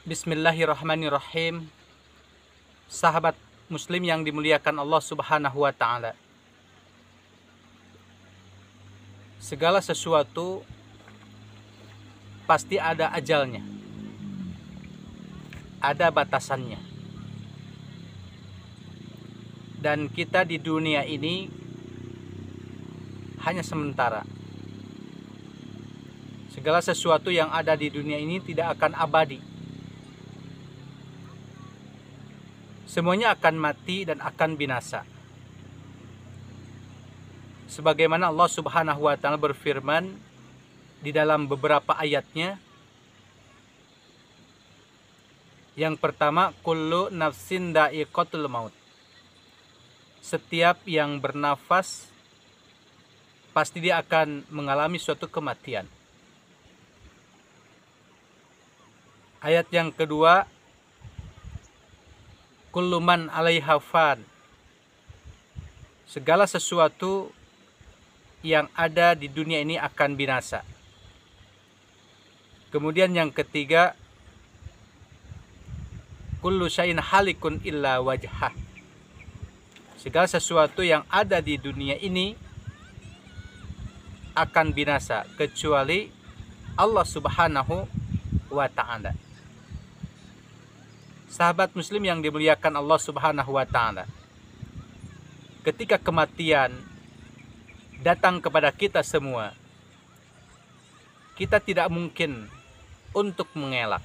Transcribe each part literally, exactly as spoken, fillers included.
Bismillahirrahmanirrahim. Sahabat muslim yang dimuliakan Allah Subhanahu wa ta'ala, segala sesuatu pasti ada ajalnya, ada batasannya. Dan kita di dunia ini hanya sementara. Segala sesuatu yang ada di dunia ini tidak akan abadi. Semuanya akan mati dan akan binasa. Sebagaimana Allah Subhanahu wa ta'ala berfirman di dalam beberapa ayatnya. Yang pertama, kullu nafsin dha'iqatul maut. Setiap yang bernafas pasti dia akan mengalami suatu kematian. Ayat yang kedua, kullu man 'alaiha fan. Segala sesuatu yang ada di dunia ini akan binasa. Kemudian yang ketiga, kullu syai'in halikun illa wajhah. Segala sesuatu yang ada di dunia ini akan binasa kecuali Allah Subhanahu wa ta'ala. Sahabat muslim yang dimuliakan Allah Subhanahu wa ta'ala, ketika kematian datang kepada kita semua, kita tidak mungkin untuk mengelak.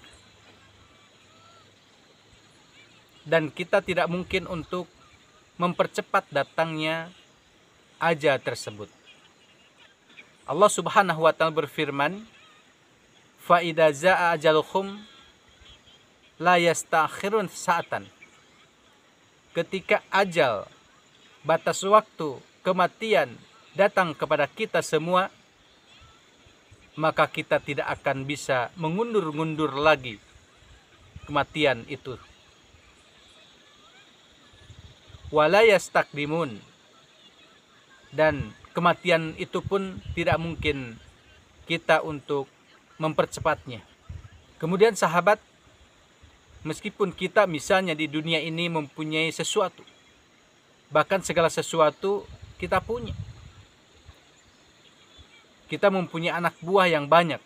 Dan kita tidak mungkin untuk mempercepat datangnya ajal tersebut. Allah Subhanahu wa ta'ala berfirman, fa idza jaa ajaluhum la yastakhirun sa'atan. Ketika ajal, batas waktu, kematian datang kepada kita semua, maka kita tidak akan bisa mengundur-undur lagi kematian itu. Wala yastaqdimun. Dan kematian itu pun tidak mungkin kita untuk mempercepatnya. Kemudian sahabat, meskipun kita misalnya di dunia ini mempunyai sesuatu, bahkan segala sesuatu kita punya. Kita mempunyai anak buah yang banyak,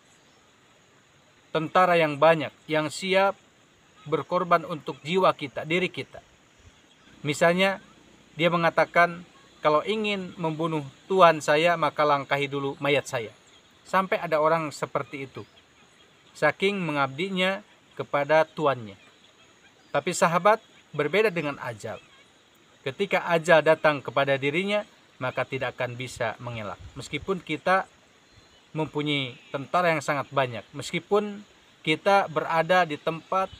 tentara yang banyak, yang siap berkorban untuk jiwa kita, diri kita. Misalnya dia mengatakan, kalau ingin membunuh Tuhan saya, maka langkahi dulu mayat saya. Sampai ada orang seperti itu, saking mengabdinya kepada tuannya. Tapi sahabat, berbeda dengan ajal. Ketika ajal datang kepada dirinya, maka tidak akan bisa mengelak. Meskipun kita mempunyai tentara yang sangat banyak, meskipun kita berada di tempat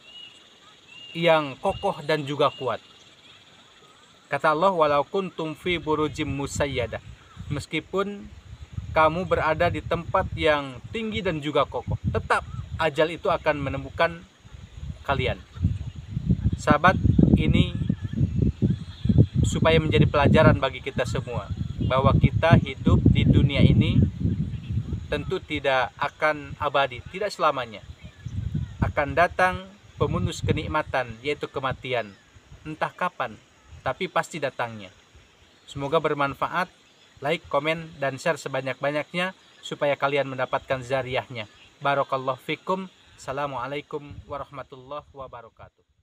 yang kokoh dan juga kuat. Kata Allah, walau kuntum fi burujim musayyadah. Meskipun kamu berada di tempat yang tinggi dan juga kokoh, tetap ajal itu akan menemukan kalian. Sahabat, ini supaya menjadi pelajaran bagi kita semua, bahwa kita hidup di dunia ini tentu tidak akan abadi, tidak selamanya. Akan datang pemunus kenikmatan, yaitu kematian. Entah kapan, tapi pasti datangnya. Semoga bermanfaat. Like, komen, dan share sebanyak-banyaknya supaya kalian mendapatkan zariahnya. Barakallahu fikum. Assalamualaikum warahmatullahi wabarakatuh.